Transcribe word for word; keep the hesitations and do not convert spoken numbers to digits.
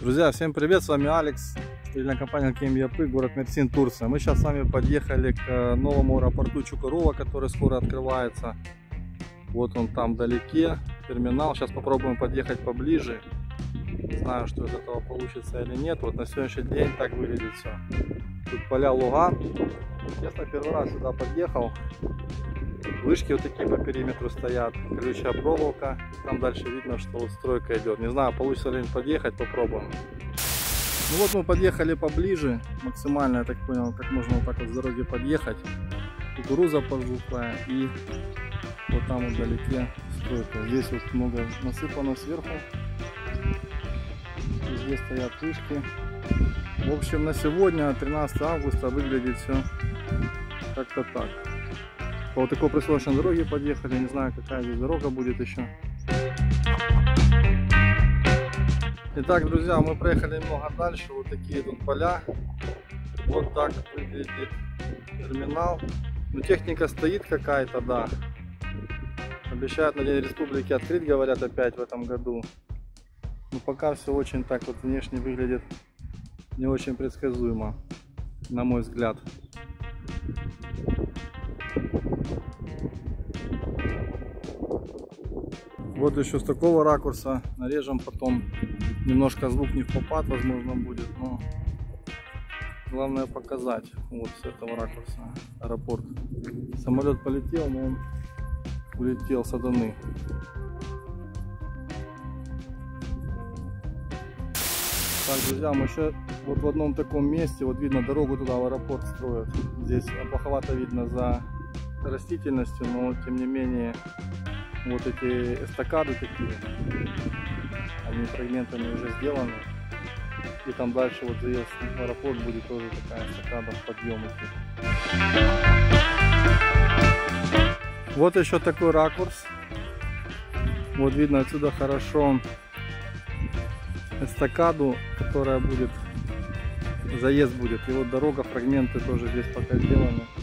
Друзья, всем привет, с вами Алекс, строительная компания Кемьяпы, город Мерсин, Турция. Мы сейчас с вами подъехали к новому аэропорту Чукарова, который скоро открывается. Вот он там вдалеке, терминал. Сейчас попробуем подъехать поближе. Не знаю, что из этого получится или нет. Вот на сегодняшний день так выглядит все. Тут поля, луга. Честно, первый раз сюда подъехал. Вышки вот такие по периметру стоят, колючая проволока. Там дальше видно, что вот стройка идет. Не знаю, получится ли подъехать, попробуем. Ну вот мы подъехали поближе, максимально, я так понял, как можно вот так вот с дороги подъехать. Кукуруза пожухлая и вот там вот вдалеке стройка. Здесь вот много насыпано сверху. Везде стоят вышки. В общем, на сегодня, тринадцатое августа, выглядит все как-то так. По вот такой присрочной дороге подъехали, не знаю, какая здесь дорога будет еще. Итак, друзья, мы проехали немного дальше, вот такие тут поля. Вот так выглядит терминал. Ну, техника стоит какая-то, да. Обещают на День Республики открыть, говорят, опять в этом году. Но пока все очень так вот внешне выглядит не очень предсказуемо, на мой взгляд. Вот еще с такого ракурса нарежем, потом немножко звук не в попад, возможно, будет, но главное показать. Вот с этого ракурса аэропорт. Самолет полетел, но он улетел с Аданы. Так, друзья, мы еще вот в одном таком месте, вот видно, дорогу туда в аэропорт строят. Здесь плоховато видно за растительностью, но тем не менее вот эти эстакады такие, они фрагментами уже сделаны. И там дальше вот заезд в аэропорт будет тоже такая эстакада в подъеме. Вот еще такой ракурс. Вот видно отсюда хорошо эстакаду, которая будет, заезд будет. И вот дорога, фрагменты тоже здесь пока сделаны.